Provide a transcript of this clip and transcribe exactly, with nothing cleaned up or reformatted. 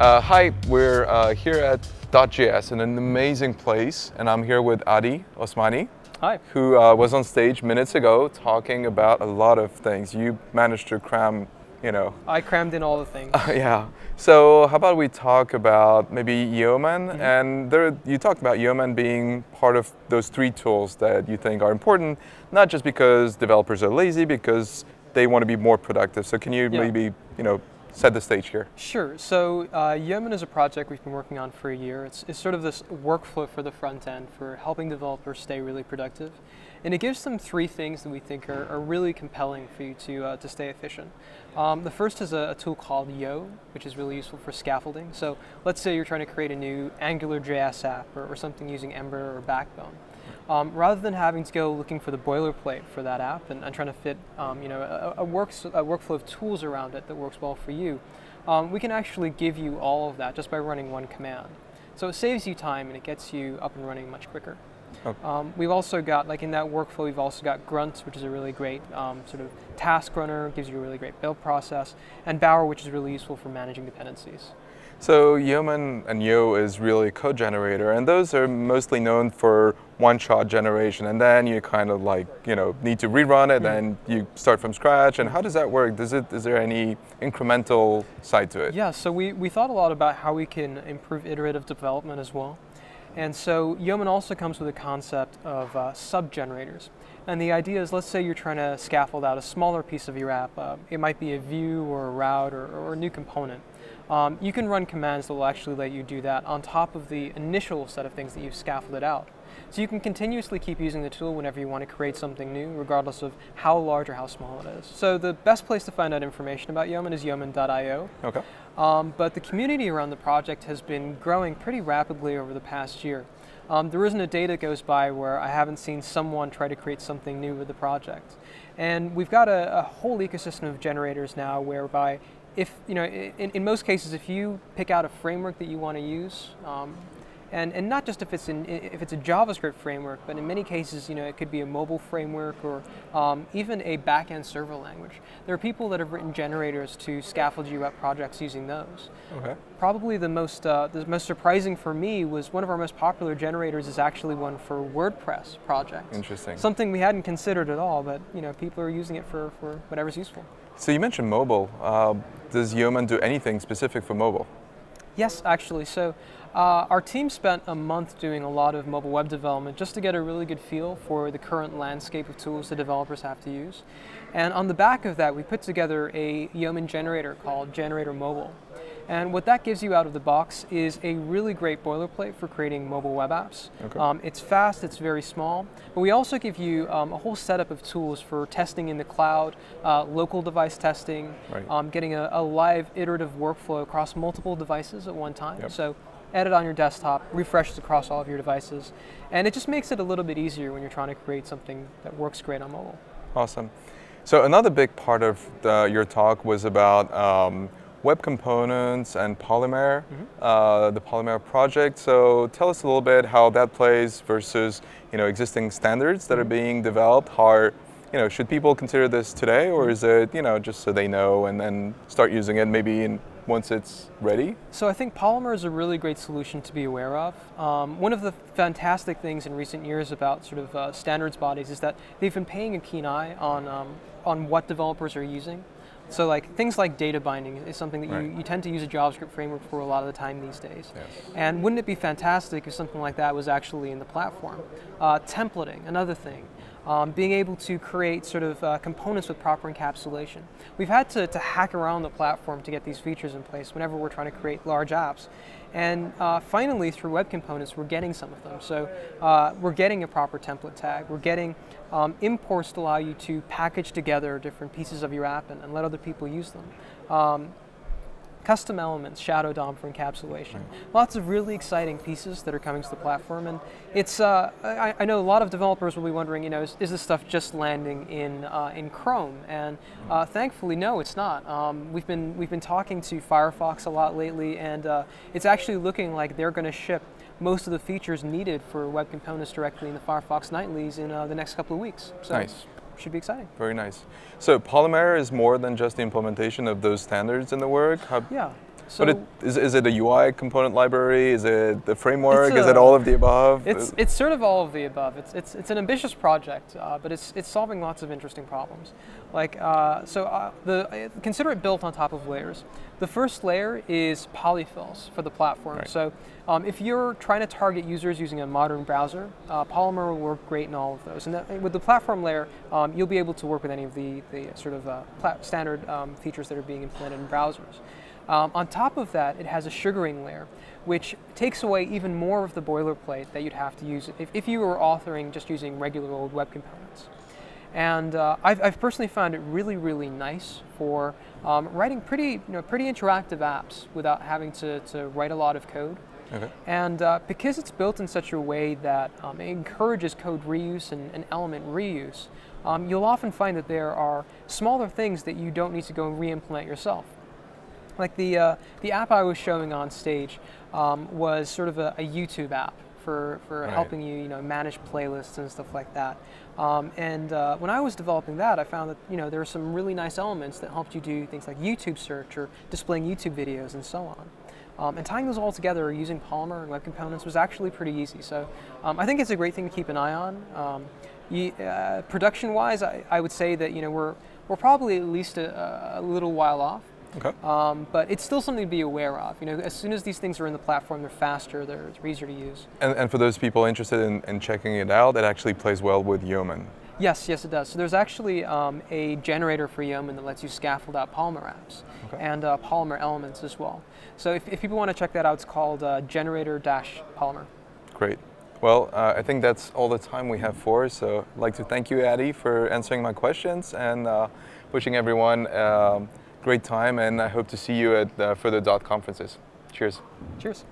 Uh, hi, we're uh, here at dotJS in an amazing place, and I'm here with Addy Osmani. Hi. Who uh, was on stage minutes ago talking about a lot of things. You managed to cram, you know. I crammed in all the things. Uh, yeah. So how about we talk about maybe Yeoman, mm-hmm. and there, you talked about Yeoman being part of those three tools that you think are important, not just because developers are lazy, because they want to be more productive. So can you yeah. maybe, you know, set the stage here? Sure. So uh, Yeoman is a project we've been working on for a year. It's, it's sort of this workflow for the front end for helping developers stay really productive. And it gives them three things that we think are, are really compelling for you to, uh, to stay efficient. Um, the first is a, a tool called Yo, which is really useful for scaffolding. So let's say you're trying to create a new Angular J S app or, or something using Ember or Backbone. Um, rather than having to go looking for the boilerplate for that app and, and trying to fit um, you know, a, a, works, a workflow of tools around it that works well for you, um, we can actually give you all of that just by running one command. So it saves you time and it gets you up and running much quicker. Okay. Um, we've also got, like in that workflow, we've also got Grunt, which is a really great um, sort of task runner, gives you a really great build process, and Bower, which is really useful for managing dependencies. So Yeoman and Yo is really a code generator, and those are mostly known for one-shot generation, and then you kind of like, you know, need to rerun it, mm-hmm. and you start from scratch. And how does that work? Does it, is there any incremental side to it? Yeah, so we, we thought a lot about how we can improve iterative development as well. And so Yeoman also comes with a concept of uh, sub-generators. And the idea is, let's say you're trying to scaffold out a smaller piece of your app. Uh, it might be a view or a route or, or a new component. Um, you can run commands that will actually let you do that on top of the initial set of things that you've scaffolded out. So you can continuously keep using the tool whenever you want to create something new, regardless of how large or how small it is. So the best place to find out information about Yeoman is yeoman dot i o. Okay. Um, but the community around the project has been growing pretty rapidly over the past year. Um, there isn't a day that goes by where I haven't seen someone try to create something new with the project. And we've got a, a whole ecosystem of generators now whereby if, you know, in, in most cases, if you pick out a framework that you want to use, um, and, and not just if it's, in, if it's a JavaScript framework, but in many cases, you know, it could be a mobile framework or um, even a back-end server language. There are people that have written generators to scaffold you up projects using those. Okay. Probably the most, uh, the most surprising for me was one of our most popular generators is actually one for WordPress projects. Interesting. Something we hadn't considered at all, but you know, people are using it for, for whatever's useful. So you mentioned mobile. Uh, does Yeoman do anything specific for mobile? Yes, actually. So uh, our team spent a month doing a lot of mobile web development just to get a really good feel for the current landscape of tools that developers have to use. And on the back of that, we put together a Yeoman generator called Generator Mobile. And what that gives you out of the box is a really great boilerplate for creating mobile web apps. Okay. Um, it's fast, it's very small, but we also give you um, a whole setup of tools for testing in the cloud, uh, local device testing, right. um, getting a, a live iterative workflow across multiple devices at one time. Yep. So edit on your desktop, refresh across all of your devices, and it just makes it a little bit easier when you're trying to create something that works great on mobile. Awesome. So another big part of the, your talk was about um, web components and Polymer, mm-hmm. uh, the Polymer project. So tell us a little bit how that plays versus, you know, existing standards that mm-hmm. are being developed. How are, you know, should people consider this today, or is it, you know, just so they know and then start using it maybe in, once it's ready? So I think Polymer is a really great solution to be aware of. Um, one of the fantastic things in recent years about sort of uh, standards bodies is that they've been paying a keen eye on um, on what developers are using. So like things like data binding is something that right. you, you tend to use a JavaScript framework for a lot of the time these days. Yes. And wouldn't it be fantastic if something like that was actually in the platform? Uh, templating, another thing. Um, being able to create sort of uh, components with proper encapsulation. We've had to, to hack around the platform to get these features in place whenever we're trying to create large apps. And uh, finally, through web components, we're getting some of them. So uh, we're getting a proper template tag. We're getting um, imports to allow you to package together different pieces of your app and, and let other people use them. Um, Custom elements, shadow D O M for encapsulation. Right. Lots of really exciting pieces that are coming to the platform, and it's. Uh, I, I know a lot of developers will be wondering, you know, is, is this stuff just landing in uh, in Chrome? And uh, thankfully, no, it's not. Um, we've been we've been talking to Firefox a lot lately, and uh, it's actually looking like they're going to ship most of the features needed for web components directly in the Firefox nightlies in uh, the next couple of weeks. So nice. Should be exciting. Very nice. So Polymer is more than just the implementation of those standards in the work? How yeah. So but it, is, is it a U I component library? Is it the framework? A, is it all of the above? It's it's sort of all of the above. It's it's it's an ambitious project, uh, but it's it's solving lots of interesting problems. Like uh, so, uh, the consider it built on top of layers. The first layer is polyfills for the platform. Right. So um, if you're trying to target users using a modern browser, uh, Polymer will work great in all of those. And that, with the platform layer, um, you'll be able to work with any of the the sort of uh, standard um, features that are being implemented in browsers. Um, on top of that, it has a sugaring layer, which takes away even more of the boilerplate that you'd have to use if, if you were authoring just using regular old web components. And uh, I've, I've personally found it really, really nice for um, writing pretty, you know, pretty interactive apps without having to, to write a lot of code. Okay. And uh, because it's built in such a way that um, it encourages code reuse and, and element reuse, um, you'll often find that there are smaller things that you don't need to go and re-implement yourself. Like the, uh, the app I was showing on stage um, was sort of a, a YouTube app for, for right. helping you, you know, manage playlists and stuff like that. Um, and uh, when I was developing that, I found that, you know, there are some really nice elements that helped you do things like YouTube search or displaying YouTube videos and so on. Um, and tying those all together using Polymer and web components was actually pretty easy. So um, I think it's a great thing to keep an eye on. Um, you, uh, production-wise, I, I would say that, you know, we're, we're probably at least a, a little while off. Okay. Um, but it's still something to be aware of. You know, as soon as these things are in the platform, they're faster, they're, they're easier to use. And, and for those people interested in, in checking it out, it actually plays well with Yeoman. Yes, yes it does. So there's actually um, a generator for Yeoman that lets you scaffold out Polymer apps okay. and uh, Polymer elements as well. So if, if people want to check that out, it's called uh, generator-Polymer. Great. Well, uh, I think that's all the time we have for, so I'd like to thank you, Addy, for answering my questions and uh, wishing everyone um, great time, and I hope to see you at uh, further dot conferences. Cheers. Cheers.